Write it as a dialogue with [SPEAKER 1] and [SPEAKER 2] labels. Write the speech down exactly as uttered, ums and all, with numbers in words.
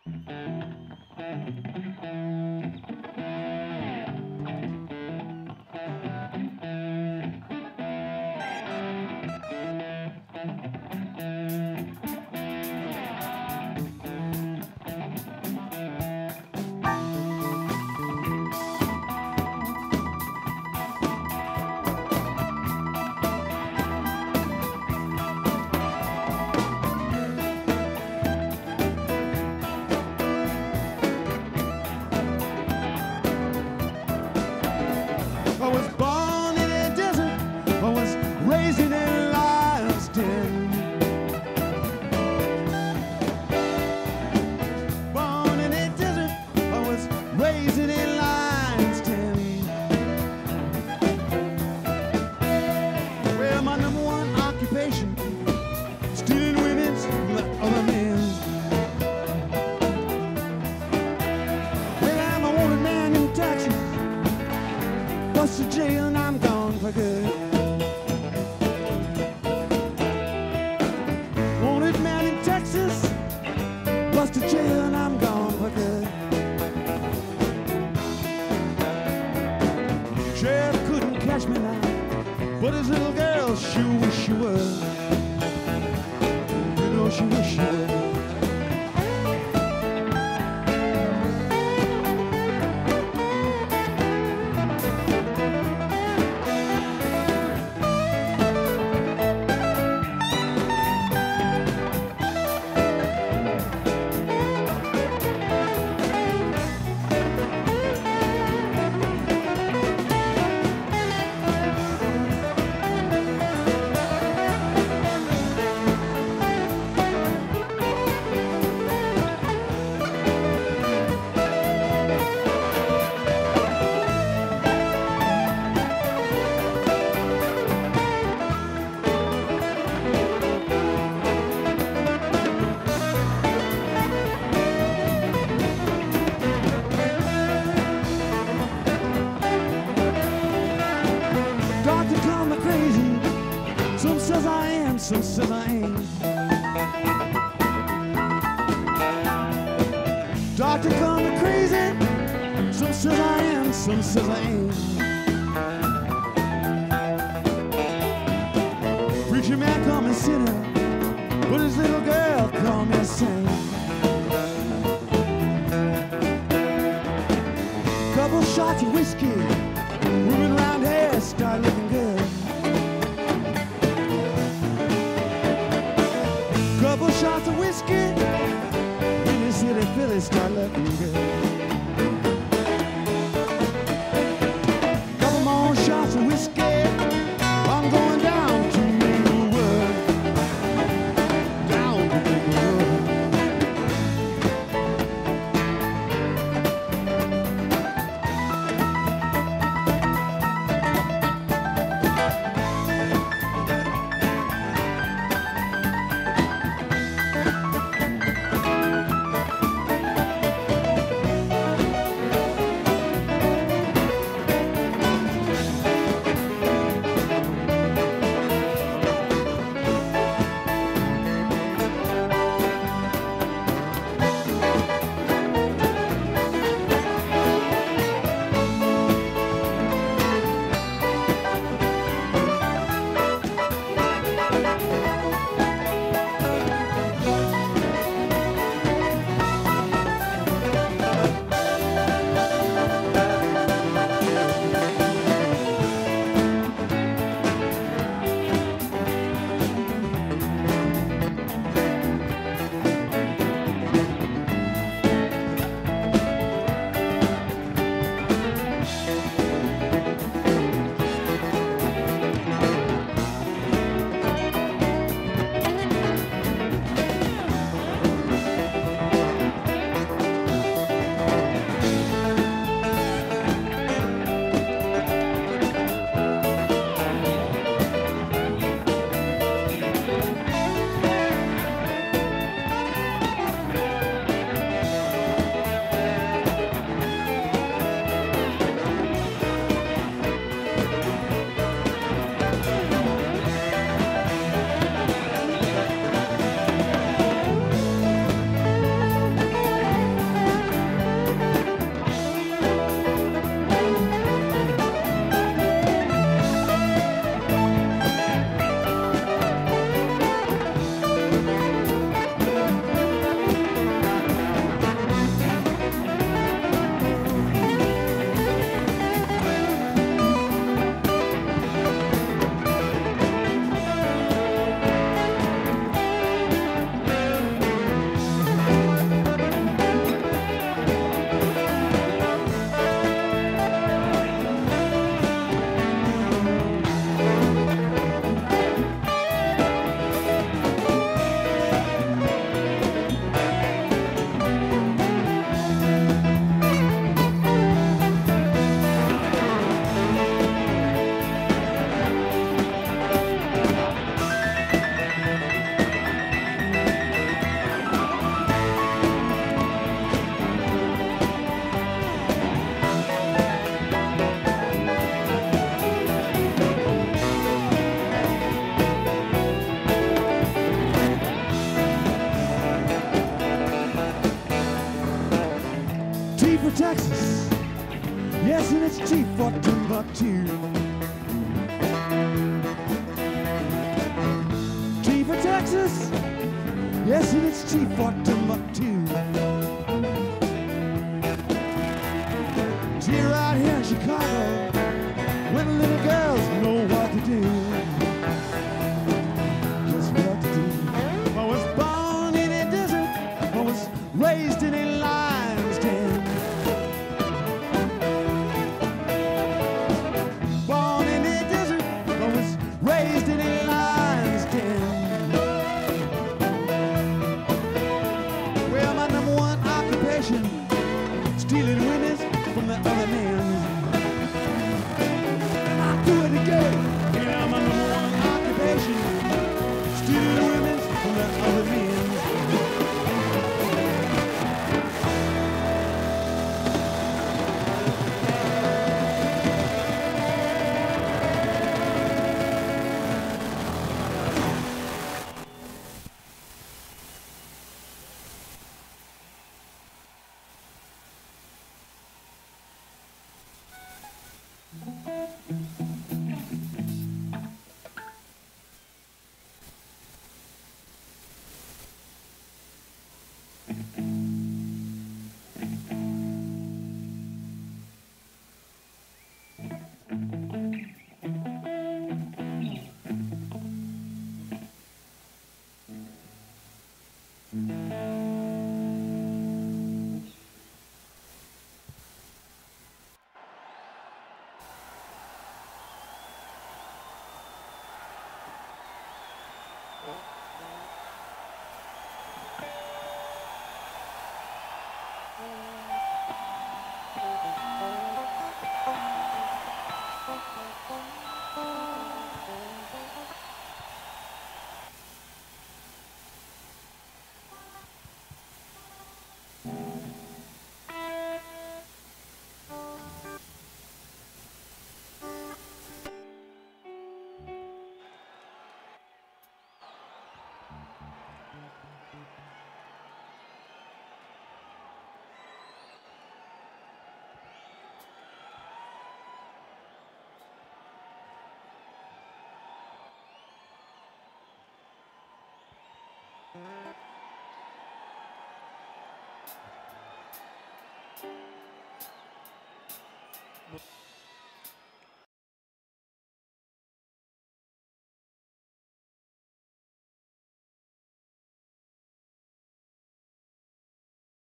[SPEAKER 1] I was born in a desert, I was raised in a lion's den. Born in a desert, I was raised in a lion's den. Well, my number one occupation, stealing women's from other men's. Well, I'm a wanted man in Texas, bust to jail and I'm gone for good. Wanted man in Texas, bust to jail and I'm gone for good. Sheriff couldn't catch me now, but his little girl sure wish she would. You know she wish she would. Doctor call me crazy, some says I am, some says I ain't. Doctor call me crazy, some says I am, some says I ain't. Preacher man call me sinner, but his little girl call me a saint. Couple shots of whiskey, women round here start looking good. Couple shots of whiskey, in the city Philly start looking good. Couple more shots of whiskey, I'm going down to Maplewood. Down to Maplewood. Texas. Yes, and it's cheap for Timbuktu. T for Texas. Yes, and it's cheap for Timbuktu. T right here in Chicago, when the little girls know what to do. Just what to do. I was born in a desert. I was raised in a lion's den. Born in a desert. I was raised in a lion's den. Well, my number one occupation, stealing women